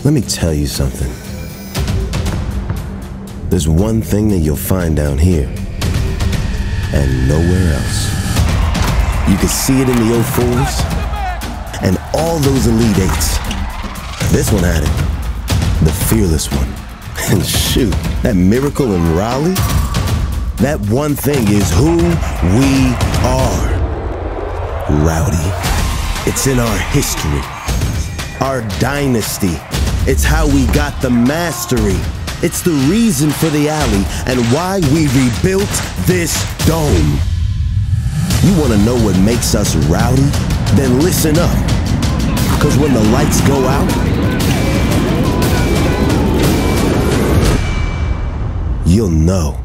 Let me tell you something. There's one thing that you'll find down here, and nowhere else. You can see it in the 04s, and all those Elite 8s. This one had it, the fearless one. And shoot, that miracle in Raleigh, that one thing is who we are. Rowdy. It's in our history, our dynasty. It's how we got the mastery. It's the reason for the alley and why we rebuilt this dome. You want to know what makes us rowdy? Then listen up. Because when the lights go out, you'll know.